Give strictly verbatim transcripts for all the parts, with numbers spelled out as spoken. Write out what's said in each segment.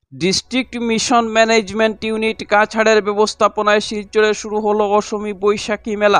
District mission management unit কাছাড়ের ব্যবস্থাপনায় শিলচরে শুরু হলো অসমী বৈশাখী মেলা।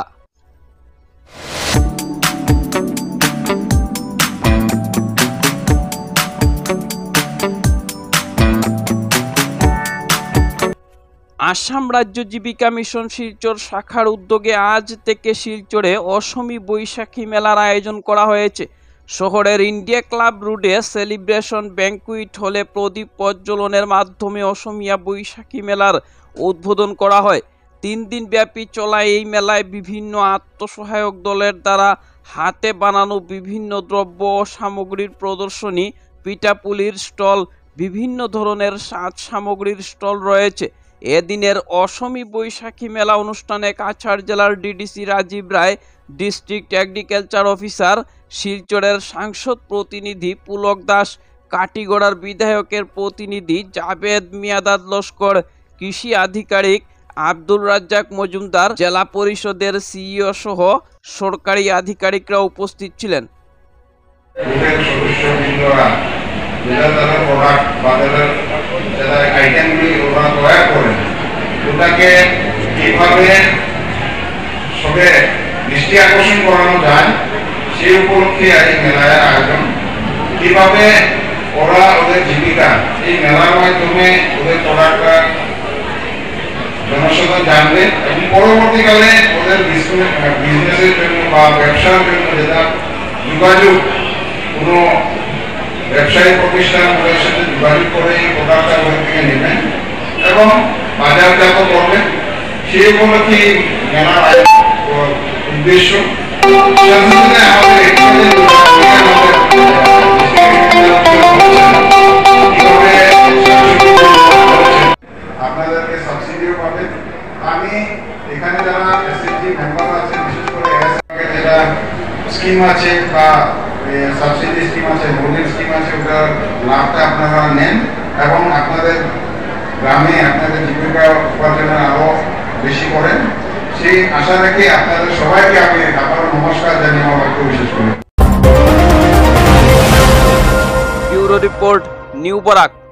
আসাম রাজ্য জীবিকা মিশন শিলচর শাখার উদ্যোগে আজ থেকে শিলচরে অসমী বৈশাখী মেলার আয়োজন করা হয়েছে। শহরের ইন্ডিয়া ক্লাব রোডে সেলিব্রেশন ব্যাংকুইট হলে প্রদীপ প্রজ্বলনের মাধ্যমে অসমিয়া বৈশাখী মেলার উদ্বোধন করা হয়। তিন দিন ব্যাপী চলা এই মেলায় বিভিন্ন আত্মসহায়ক দলের দ্বারা হাতে বানানো বিভিন্ন দ্রব্য ও সামগ্রীর প্রদর্শনী, পিঠাপুলির স্টল, বিভিন্ন ধরনের সাজ সামগ্রীর স্টল রয়েছে। এদিনের অসমী বৈশাখী মেলা অনুষ্ঠানে কাছাড় জেলার DDC Rajib Roy, district agriculture officer, শিলচরের সাংসদ প্রতিনিধি পুলক দাস, কাটিগড়ার বিধায়কের প্রতিনিধি জাভেদ মিয়াদাদ লস্কর, কৃষি আধিকারিক আব্দুল রাজ্জাক মজুমদার, জেলা পরিষদের সিইও সহ সরকারি আধিকারিকরা উপস্থিত ছিলেন। ওটাকে কিভাবে সবে দৃষ্টি আকর্ষণ করানো যায় সেই উপলক্ষে এই মেলার আয়োজন। কিভাবে ওরা ওদের জীবিকা এই মেলার মাধ্যমে ওদের প্রোডাক্টটা জনসাধারণ জানবে এবং পরবর্তীকালে ওদের বিজনেসের জন্য বা ব্যবসার জন্য যেটা যোগাযোগ কোনো ব্যবসায়ী প্রতিষ্ঠান ওদের সাথে যোগাযোগ করে এই প্রোডাক্টটা ওদের থেকে নেবেন এবং বাজারজাত করবেন, সেই উপলক্ষে মেলার উদ্দেশ্য। আপনাদেরকে সাবসিডিও পাবেন। আমি এখানে যারা এসএসজি মেম্বার আছে, বিশেষ করে যেটা স্কিম আছে বা সাবসিডি স্কিম আছে, লোনের স্কিম আছে, ওটার লাভটা আপনারা নেন এবং আপনাদের গ্রামে আপনাদের জীবিকা উপার্জনের আরো বেশি করেন, সেই আশা রেখে আপনাদের সবাইকে আমি আবার নমস্কার জানিয়ে আমার বাক্য বিশেষ করি। Bureau report, new Barak.